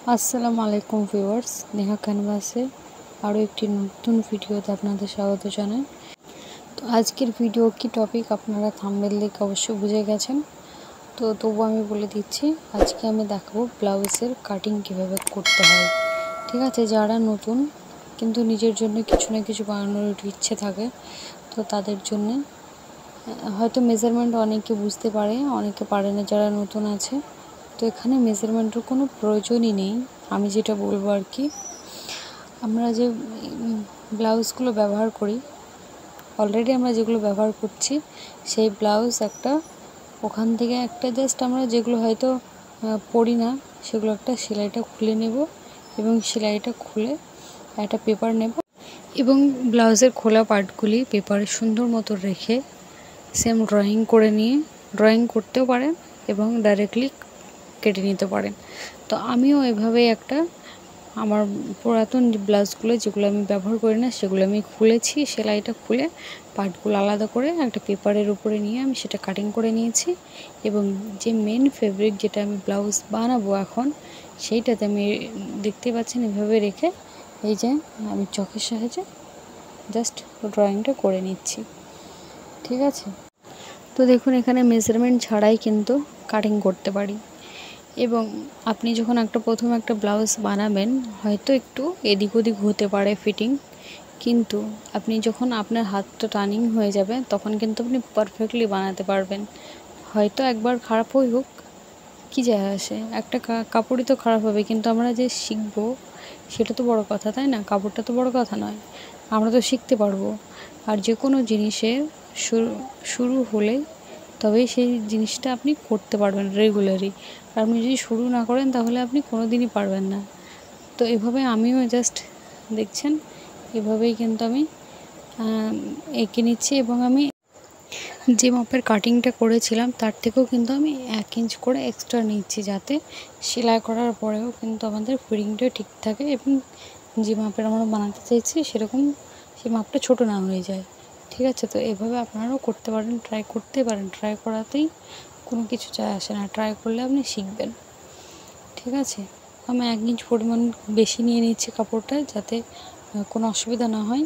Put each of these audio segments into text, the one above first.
আসসালামু আলাইকুম ভিউয়ার্স, নেহা ক্যানভাসে আরও একটি নতুন ভিডিওতে আপনাদের স্বাগত জানাই। তো আজকের ভিডিও কি টপিক আপনারা থাম্বনেল দেখে অবশ্যই বুঝে গেছেন। তো তবু আমি বলে দিচ্ছি, আজকে আমি দেখাবো ব্লাউজের কাটিং কিভাবে করতে হয়। ঠিক আছে, যারা নতুন কিন্তু নিজের জন্য কিছু না কিছু বানানোর একটু ইচ্ছে থাকে, তো তাদের জন্য হয়তো মেজারমেন্ট অনেকে বুঝতে পারে, অনেকে পারে না যারা নতুন আছে। তো এখানে মেজারমেন্টের কোনো প্রয়োজনই নেই। আমি যেটা বলবো আর কি, আমরা যে ব্লাউজগুলো ব্যবহার করি, অলরেডি আমরা যেগুলো ব্যবহার করছি সেই ব্লাউজ একটা ওখান থেকে একটা জাস্ট আমরা যেগুলো হয়তো পরি না সেগুলো একটা সেলাইটা খুলে নেব এবং সেলাইটা খুলে একটা পেপার নেব এবং ব্লাউজের খোলা পার্টগুলি পেপারে সুন্দর মতো রেখে সেম ড্রয়িং করে নিয়ে ড্রয়িং করতেও পারেন এবং ডাইরেক্টলি কেটে নিতে পারেন। তো আমিও এভাবেই একটা আমার পুরাতন ব্লাউজগুলো যেগুলো আমি ব্যবহার করি না সেগুলো আমি খুলেছি, সেলাইটা খুলে পার্টগুলো আলাদা করে একটা পেপারের উপরে নিয়ে আমি সেটা কাটিং করে নিয়েছি এবং যে মেন ফেব্রিক যেটা আমি ব্লাউজ বানাবো এখন সেইটাতে আমি দেখতে পাচ্ছেন এভাবে রেখে এই যে আমি চকের সাহায্যে জাস্ট ড্রয়িংটা করে নিচ্ছি। ঠিক আছে, তো দেখুন এখানে মেজারমেন্ট ছাড়াই কিন্তু কাটিং করতে পারি। এবং আপনি যখন প্রথম একটা ব্লাউজ বানাবেন হয়তো একটু এদিক ওদিক হতে পারে ফিটিং, কিন্তু আপনি যখন আপনার হাতটা টার্নিং হয়ে যাবে তখন কিন্তু আপনি পারফেক্টলি বানাতে পারবেন। হয়তো একবার খারাপ হোক, কী যায় আসে, একটা কাপড়ই তো খারাপ হবে, কিন্তু আমরা যে শিখবো সেটা তো বড় কথা, তাই না? কাপড়টা তো বড় কথা নয়, আমরা তো শিখতে পারবো। আর যে কোনো জিনিসের শুরু হলে তবেই সেই জিনিসটা আপনি করতে পারবেন রেগুলারলি। আর আপনি যদি শুরু না করেন তাহলে আপনি কোনো দিনই পারবেন না। তো এভাবে আমিও জাস্ট দেখছেন এভাবেই কিন্তু আমি এঁকে নিচ্ছি এবং আমি যে মাপের কাটিংটা করেছিলাম তার থেকেও কিন্তু আমি 1 ইঞ্চ করে এক্সট্রা নিচ্ছি, যাতে সেলাই করার পরেও কিন্তু আমাদের ফিটিংটা ঠিক থাকে এবং যে মাপের আমরা বানাতে চাইছি সেরকম সেই মাপটা ছোটো না হয়ে যায়। ঠিক আছে, তো এভাবে আপনারাও করতে পারেন, ট্রাই করতে পারেন। ট্রাই করাতেই কোনো কিছু যায় আসে না, ট্রাই করলে আপনি শিখবেন। ঠিক আছে, আমি 1 ইঞ্চ পরিমাণ বেশি নিয়ে নিচ্ছি কাপড়টা, যাতে কোনো অসুবিধা না হয়।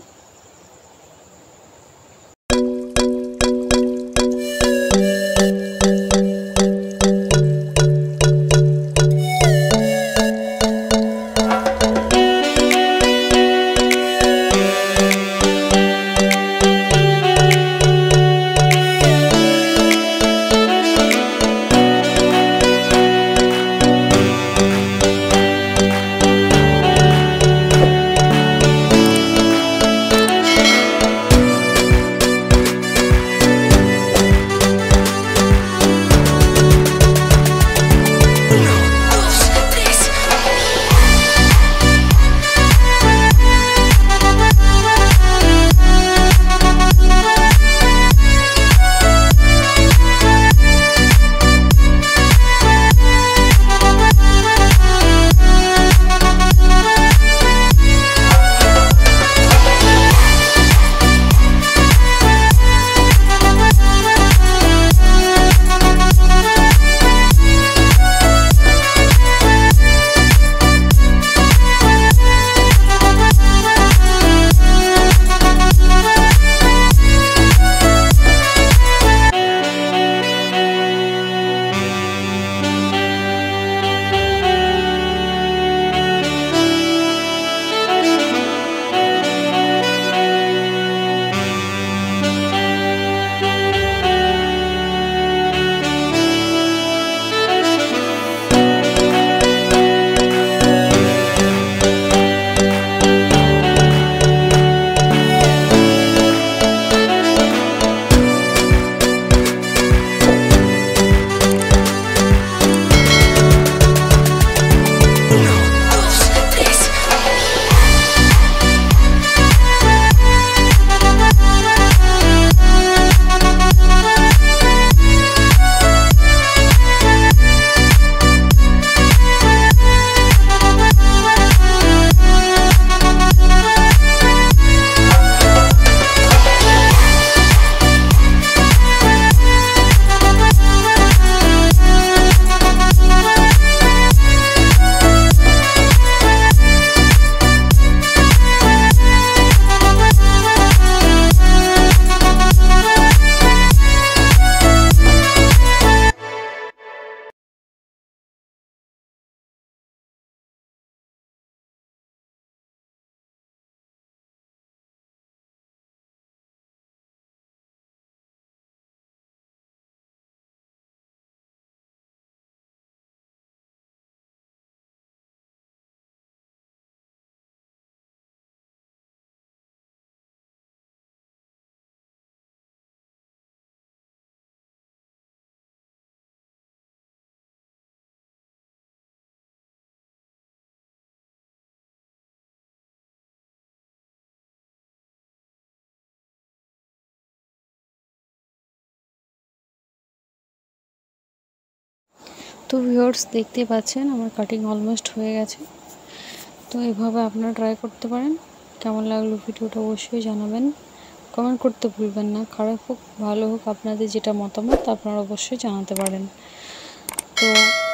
তো ভিউয়ার্স দেখতে পাচ্ছেন আমার কাটিং অলমোস্ট হয়ে গেছে। তো এভাবে আপনারা ট্রাই করতে পারেন। কেমন লাগলো ভিডিওটা অবশ্যই জানাবেন, কমেন্ট করতে ভুলবেন না। খারাপ হোক ভালো হোক আপনাদের যেটা মতামত আপনারা অবশ্যই জানাতে পারেন। তো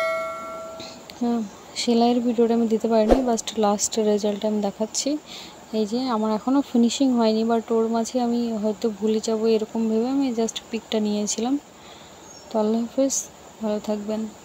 সেলাইয়ের ভিডিওটা আমি দিতে পারিনি, জাস্ট লাস্ট রেজাল্ট আমি দেখাচ্ছি। এই যে আমার এখনও ফিনিশিং হয়নি, বাট ওর মাঝে আমি হয়তো ভুলে যাবো এরকম ভেবে আমি জাস্ট পিকটা নিয়েছিলাম। তো আল্লাহ হাফেজ, ভালো থাকবেন।